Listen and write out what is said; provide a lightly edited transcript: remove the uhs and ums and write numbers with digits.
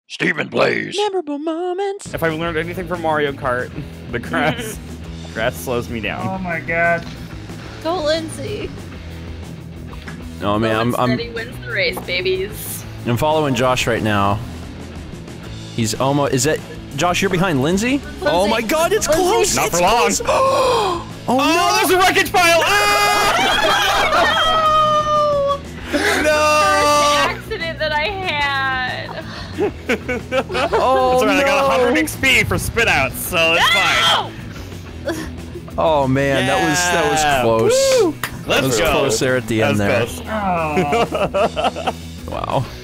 Steven Blaze. Memorable moments. If I've learned anything from Mario Kart, the grass slows me down. Oh my god. Go, Lindsey. Oh man, Steady wins the race, babies. I'm following Josh right now. He's almost. Is that Josh? You're behind Lindsey? Oh my God, it's close. Not it's for long. Close. Oh no! There's a wreckage pile. No! First accident that I had. Oh That's right, no! I got 100 XP for spit outs, so it's fine. Oh man, that was close. Woo! That was Let's go. close there at the end there. Close. Oh. Wow.